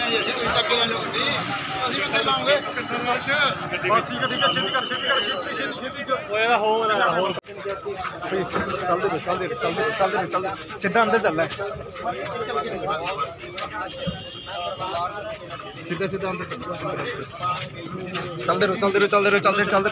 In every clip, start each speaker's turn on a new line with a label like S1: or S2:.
S1: सीधा अंदर चलना है, सीधा सीधा अंदर चलते रहो चलते रहो चलते रहो चलते चलते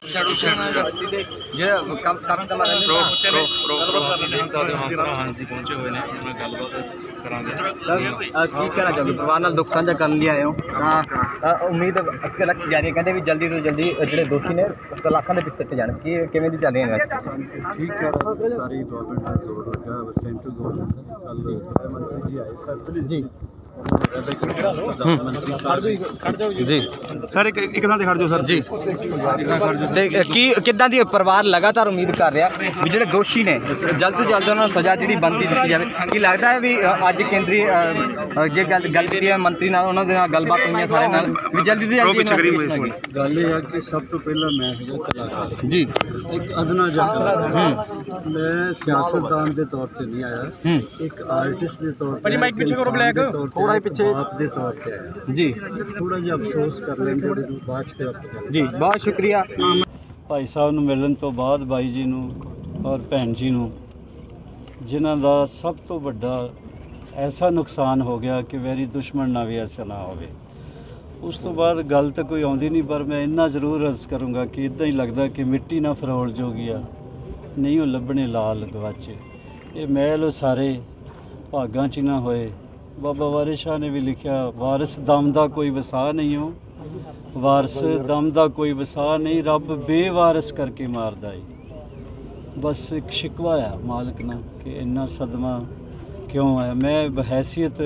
S2: ਹਾਂਜੀ ਪਹੁੰਚੇ ਹੋਏ ਨੇ ਉਹਨਾਂ ਗੱਲਬਾਤ ਕਰਾਂਗੇ।
S1: ਕੀ ਕਹਿਣਾ ਚਾਹੁੰਦੇ ਪਰਿਵਾਰ ਨਾਲ ਦੁੱਖ ਸਾਂਝਾ ਕਰਨ ਲਈ ਆਏ ਹੋ? ਹਾਂ ਉਮੀਦ ਰੱਖੀ ਜਾ ਰਹੀ ਹੈ, ਕਹਿੰਦੇ ਵੀ ਜਲਦੀ ਤੋਂ ਜਲਦੀ ਜਿਹੜੇ ਦੋਸ਼ੀ ਨੇ ਸਲਾਖਾਂ ਦੇ ਪਿੱਛੇ ਜਾਣ। ਕੀ ਕਿਵੇਂ ਦੀ ਚੱਲ ਰਹੀ ਹੈ?
S3: ठीक है, सारी गवर्नमेंट का जोर लगा, सेंट्रल गवर्नमेंट कल मंत्री जी आए सर
S1: जी
S3: प्रधानमंत्री साहब
S1: जी
S3: सर एक थां ते खड़ जाओ सर
S1: जी ਤੇ ਕੀ ਕਿੱਦਾਂ ਦੀ ਪਰਿਵਾਰ ਲਗਾਤਾਰ ਉਮੀਦ ਕਰ ਰਿਹਾ ਵੀ ਜਿਹੜੇ ਦੋਸ਼ੀ ਨੇ ਜਲਦ ਤੋਂ ਜਲਦ ਉਹਨਾਂ ਨੂੰ ਸਜ਼ਾ ਜਿਹੜੀ ਬਣਦੀ ਦਿੱਤੀ ਜਾਵੇ? ਕੀ ਲੱਗਦਾ ਹੈ ਵੀ ਅੱਜ ਕੇਂਦਰੀ ਜੇ ਗੱਲ ਕੀਤੀ ਹੈ ਮੰਤਰੀ ਨਾਲ, ਉਹਨਾਂ ਦੇ ਨਾਲ ਗੱਲਬਾਤ ਹੋਈਆਂ ਸਾਰੇ ਨਾਲ ਵੀ ਜਲਦੀ ਤੋਂ ਜਲਦੀ
S3: गल ये है कि सब तो पहला मैं कलाकार
S1: जी
S3: एक अदना जहा मैं सियासतदान के तौर पर नहीं आया, एक आर्टिस्ट के तौर पर बाप के तौर पर आया
S1: जी।
S3: थोड़ा जिहा अफसोस कर लेंगे बाद
S1: जी बहुत शुक्रिया।
S3: भाई साहब ਨੂੰ ਮਿਲਣ ਤੋਂ ਬਾਅਦ ਬਾਈ ਜੀ ਨੂੰ ਔਰ ਭੈਣ ਜੀ ਨੂੰ ਜਿਨ੍ਹਾਂ ਦਾ ਸਭ ਤੋਂ ਵੱਡਾ ਐਸਾ ਨੁਕਸਾਨ ਹੋ ਗਿਆ ਕਿ ਵੈਰੀ ਦੁਸ਼ਮਣ ਨਾ ਵੀ ਐਸਾ ਨਾ ਹੋਵੇ। ਉਸ ਤੋਂ ਬਾਅਦ ਗੱਲ ਤਾਂ ਕੋਈ ਆਉਂਦੀ ਨਹੀਂ, ਪਰ ਮੈਂ ਇੰਨਾ ਜ਼ਰੂਰ ਅਰਜ਼ ਕਰੂੰਗਾ ਕਿ ਇੱਦਾਂ ਹੀ ਲੱਗਦਾ ਕਿ ਮਿੱਟੀ ਨਾ ਫਰੋਲ ਜੋਗੀ ਆ ਨਹੀਂ ਉਹ ਲੱਭਣੇ ਲਾਲ ਗਵਾਚੇ। ਇਹ ਮਹਿਲ ਉਹ ਸਾਰੇ ਭਾਗਾਂ 'ਚ ਨਾ ਹੋਏ। ਬਾਬਾ ਵਾਰਿਸ ਸ਼ਾਹ ਨੇ ਵੀ ਲਿਖਿਆ, ਵਾਰਿਸ ਦਮ ਦਾ ਕੋਈ ਵਸਾ ਨਹੀਂ ਹੋ, ਵਾਰਿਸ ਦਮ ਦਾ ਕੋਈ ਵਸਾ ਨਹੀਂ, ਰੱਬ ਬੇਵਾਰਿਸ ਕਰਕੇ ਮਾਰਦਾ ਏ। ਬਸ ਇੱਕ ਸ਼ਿਕਵਾ ਆ ਮਾਲਕ ਨਾਲ ਕਿ ਇੰਨਾ ਸਦਮਾ ਕਿਉਂ ਆਇਆ। ਮੈਂ ਬਹੈਸੀਅਤ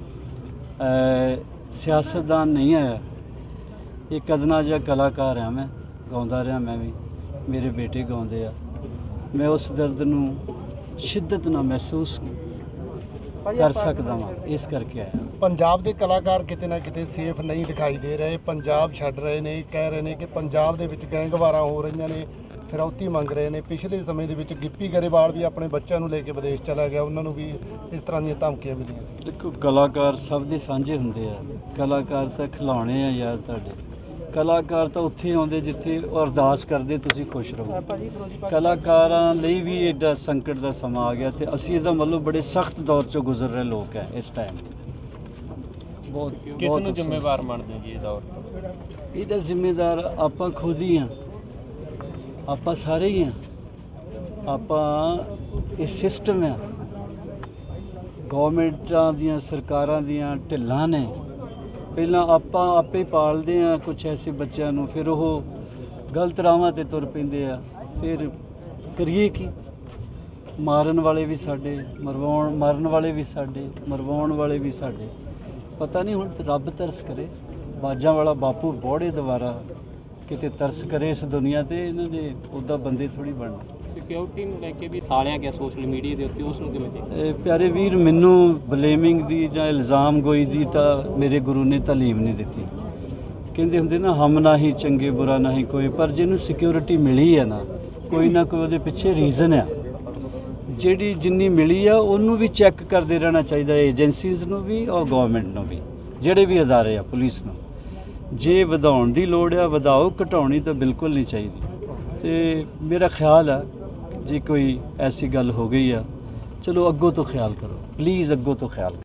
S3: ਸਿਆਸਤਦਾਨ ਨਹੀਂ ਆਇਆ, ਇੱਕ ਅਦਨਾ ਜਿਹਾ ਕਲਾਕਾਰ ਹਾਂ। ਮੈਂ ਗਾਉਂਦਾ ਰਿਹਾ, ਮੈਂ ਵੀ, ਮੇਰੇ ਬੇਟੇ ਗਾਉਂਦੇ ਆ। ਮੈਂ ਉਸ ਦਰਦ ਨੂੰ ਸ਼ਿੱਦਤ ਨਾਲ ਮਹਿਸੂਸ ਕਰ ਸਕਦਾ ਵਾਂ, ਇਸ ਕਰਕੇ ਆਇਆ।
S4: ਪੰਜਾਬ ਦੇ ਕਲਾਕਾਰ ਕਿਤੇ ਨਾ ਕਿਤੇ ਸੇਫ ਨਹੀਂ ਦਿਖਾਈ ਦੇ ਰਹੇ, ਪੰਜਾਬ ਛੱਡ ਰਹੇ ਨੇ, ਕਹਿ ਰਹੇ ਨੇ ਕਿ ਪੰਜਾਬ ਦੇ ਵਿੱਚ ਗੈਂਗਵਾਰਾਂ ਹੋ ਰਹੀਆਂ ਨੇ, ਫਿਰੌਤੀ ਮੰਗ ਰਹੇ ਨੇ। ਪਿਛਲੇ ਸਮੇਂ ਦੇ ਵਿੱਚ ਗਿੱਪੀ ਗਰੇਵਾਲ ਵੀ ਆਪਣੇ ਬੱਚਿਆਂ ਨੂੰ ਲੈ ਕੇ ਵਿਦੇਸ਼ ਚਲਾ ਗਿਆ, ਉਹਨਾਂ ਨੂੰ ਵੀ ਇਸ ਤਰ੍ਹਾਂ ਦੀਆਂ ਧਮਕੀਆਂ ਮਿਲੀਆਂ ਸੀ।
S3: ਦੇਖੋ ਕਲਾਕਾਰ ਸਭ ਦੇ ਸਾਂਝੇ ਹੁੰਦੇ ਆ, ਕਲਾਕਾਰ ਤਾਂ ਖਿਲਾਉਣੇ ਆ ਯਾਰ ਤੁਹਾਡੇ। ਕਲਾਕਾਰ ਤਾਂ ਉੱਥੇ ਆਉਂਦੇ ਜਿੱਥੇ ਅਰਦਾਸ ਕਰਦੇ ਤੁਸੀਂ ਖੁਸ਼ ਰਹੋ। ਕਲਾਕਾਰਾਂ ਲਈ ਵੀ ਐਡਾ ਸੰਕਟ ਦਾ ਸਮਾਂ ਆ ਗਿਆ, ਤੇ ਅਸੀਂ ਇਹਦਾ ਮਤਲਬ ਬੜੇ ਸਖਤ ਦੌਰ 'ਚੋਂ ਗੁਜ਼ਰ ਰਹੇ ਲੋਕ ਹੈ ਇਸ ਟਾਈਮ। ਬਹੁਤ ਕਿਸ ਨੂੰ ਜ਼ਿੰਮੇਵਾਰ ਮੰਨਦੇ ਜੀ ਇਹ ਦੌਰ? ਇਹਦਾ ਜ਼ਿੰਮੇਦਾਰ ਆਪਾਂ ਖੁਦ ਹੀ ਹਾਂ, ਆਪਾਂ ਸਾਰੇ ਹੀ ਹਾਂ। ਆਪਾਂ ਇਹ ਸਿਸਟਮ ਹੈ, ਗੌਰਮੈਂਟਾਂ ਦੀਆਂ ਸਰਕਾਰਾਂ ਦੀਆਂ ਢਿੱਲਾਂ ਨੇ। ਪਹਿਲਾਂ ਆਪਾਂ ਆਪੇ ਪਾਲਦੇ ਹਾਂ ਕੁਛ ਐਸੇ ਬੱਚਿਆਂ ਨੂੰ, ਫਿਰ ਉਹ ਗਲਤ ਰਾਹਾਂ 'ਤੇ ਤੁਰ ਪੈਂਦੇ ਆ। ਫਿਰ ਕਰੀਏ ਕੀ? ਮਾਰਨ ਵਾਲੇ ਵੀ ਸਾਡੇ, ਮਾਰਨ ਵਾਲੇ ਵੀ ਸਾਡੇ, ਮਰਵਾਉਣ ਵਾਲੇ ਵੀ ਸਾਡੇ। ਪਤਾ ਨਹੀਂ ਹੁਣ ਰੱਬ ਤਰਸ ਕਰੇ, ਬਾਜਾਂ ਵਾਲਾ ਬਾਪੂ ਬੋੜੇ ਦੁਆਰਾ ਕਿਤੇ ਤਰਸ ਕਰੇ ਇਸ ਦੁਨੀਆ 'ਤੇ। ਇਹਨਾਂ ਦੇ ਉੱਦਾਂ ਬੰਦੇ ਥੋੜ੍ਹੀ ਬਣਨਾ।
S2: ਸਿਕਿਉਰਿਟੀ ਨੂੰ ਲੈ ਕੇ ਵੀ ਸਾਲਿਆ ਗਿਆ ਸੋਸ਼ਲ ਮੀਡੀਆ ਦੇ ਉੱਤੇ, ਉਸ ਨੂੰ ਕਿਵੇਂ ਦੇਖਦੇ?
S3: ਪਿਆਰੇ ਵੀਰ, ਮੈਨੂੰ ਬਲੇਮਿੰਗ ਦੀ ਜਾਂ ਇਲਜ਼ਾਮ ਗੋਈ ਦੀ ਤਾਂ ਮੇਰੇ ਗੁਰੂ ਨੇ ਤਾਲੀਮ ਨਹੀਂ ਦਿੱਤੀ। ਕਹਿੰਦੇ ਹੁੰਦੇ ਨਾ, ਹਮ ਨਾ ਹੀ ਚੰਗੇ ਬੁਰਾ ਨਾ ਹੀ ਕੋਈ, ਪਰ ਜਿਹਨੂੰ ਸਿਕਿਉਰਿਟੀ ਮਿਲੀ ਹੈ ਨਾ, ਕੋਈ ਨਾ ਕੋਈ ਉਹਦੇ ਪਿੱਛੇ ਰੀਜ਼ਨ ਆ। ਜਿਹੜੀ ਜਿੰਨੀ ਮਿਲੀ ਆ ਉਹਨੂੰ ਵੀ ਚੈੱਕ ਕਰਦੇ ਰਹਿਣਾ ਚਾਹੀਦਾ, ਏਜੰਸੀਜ਼ ਨੂੰ ਵੀ ਔਰ ਗੌਰਮੈਂਟ ਨੂੰ ਵੀ, ਜਿਹੜੇ ਵੀ ਅਦਾਰੇ ਆ, ਪੁਲਿਸ ਨੂੰ। ਜੇ ਵਧਾਉਣ ਦੀ ਲੋੜ ਆ ਵਧਾਓ, ਘਟਾਉਣੀ ਤਾਂ ਬਿਲਕੁਲ ਨਹੀਂ ਚਾਹੀਦੀ। ਤੇ ਮੇਰਾ ਖਿਆਲ ਆ ਜੇ ਕੋਈ ਐਸੀ ਗੱਲ ਹੋ ਗਈ ਆ, ਚਲੋ ਅੱਗੋਂ ਤੋਂ ਖਿਆਲ ਕਰੋ, ਪਲੀਜ਼ ਅੱਗੋਂ ਤੋਂ ਖਿਆਲ ਕਰੋ।